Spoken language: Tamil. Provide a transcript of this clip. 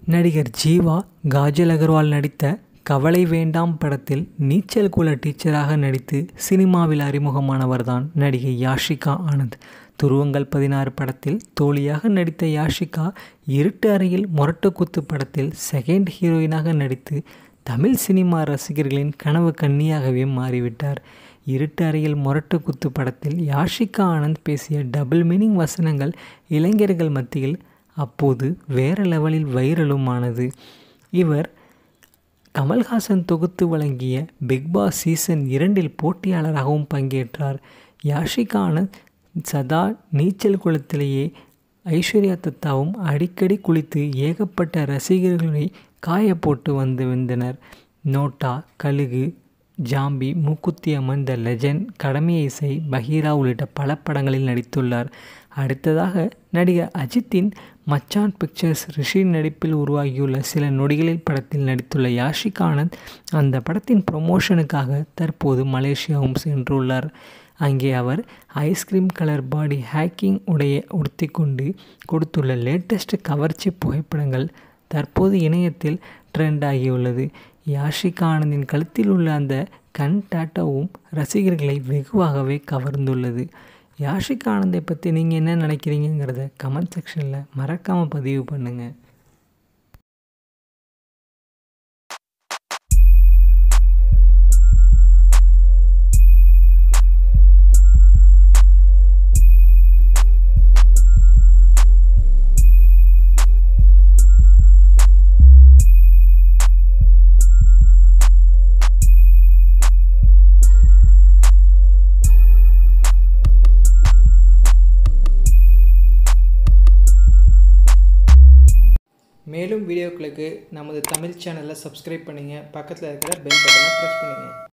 நடிகர் ஜீவா காஜல் அகர்வால் நடித்த கவலை வேண்டாம் படத்தில் நீச்சல் குல டீச்சராக நடித்து சினிமாவில் அறிமுகமானவர்தான் நடிகை யாஷிகா ஆனந்த். துருவங்கள் 16 படத்தில் தோழியாக நடித்த யாஷிகா இருட்டு அறையில் மொரட்டு குத்து படத்தில் செகண்ட் ஹீரோயினாக நடித்து தமிழ் சினிமா ரசிகர்களின் கனவு கன்னியாகவே மாறிவிட்டார். இருட்டு அறையில் மொரட்டு குத்து படத்தில் யாஷிகா ஆனந்த் பேசிய டபுள் மீனிங் வசனங்கள் இளைஞர்கள் மத்தியில் அப்போது வேறு லெவலில் வைரலுமானது. இவர் கமல்ஹாசன் தொகுத்து வழங்கிய பிக் பாஸ் சீசன் 2 போட்டியாளராகவும் பங்கேற்றார். யாஷிகா ஆனந்த் சதா நீச்சல் குளத்திலேயே ஐஸ்வர்யா தத்தாவும் அடிக்கடி குளித்து ஏகப்பட்ட ரசிகர்களை காயப்போட்டு வந்தனர். நோட்டா, கழுகு, zombie, Mookuthi Amman, the legend, கடமை இசை, பஹீரா உள்ளிட்ட பல படங்களில் நடித்துள்ளார். அடுத்ததாக நடிகர் அஜித்தின் மச்சான் பிக்சர்ஸ் ரிஷி நடிப்பில் உருவாகியுள்ள சில நொடிகளில் படத்தில் நடித்துள்ள யாஷிகா ஆனந்த் அந்த படத்தின் ப்ரமோஷனுக்காக தற்போது மலேசியாவும் சென்றுள்ளார். அங்கே அவர் ஐஸ்கிரீம் கலர் பாடி ஹேக்கிங் உடையை உடுத்திக்கொண்டு கொடுத்துள்ள லேட்டஸ்ட் கவர்ச்சி புகைப்படங்கள் தற்போது இணையத்தில் ட்ரெண்ட் ஆகியுள்ளது. யாஷிகா ஆனந்தின் கழுத்தில் உள்ள அந்த கண் டாட்டோவும் ரசிகர்களை வெகுவாகவே கவர்ந்துள்ளது. யாஷிகா ஆனந்தை பற்றி நீங்கள் என்ன நினைக்கிறீங்கிறத கமெண்ட் செக்ஷனில் மறக்காமல் பதிவு பண்ணுங்கள். மேலும் வீடியோக்களுக்கு நமது தமிழ் சேனலை சப்ஸ்கிரைப் பண்ணுங்கள். பக்கத்தில் இருக்கிற பெல் பட்டனை ப்ரெஸ் பண்ணுங்கள்.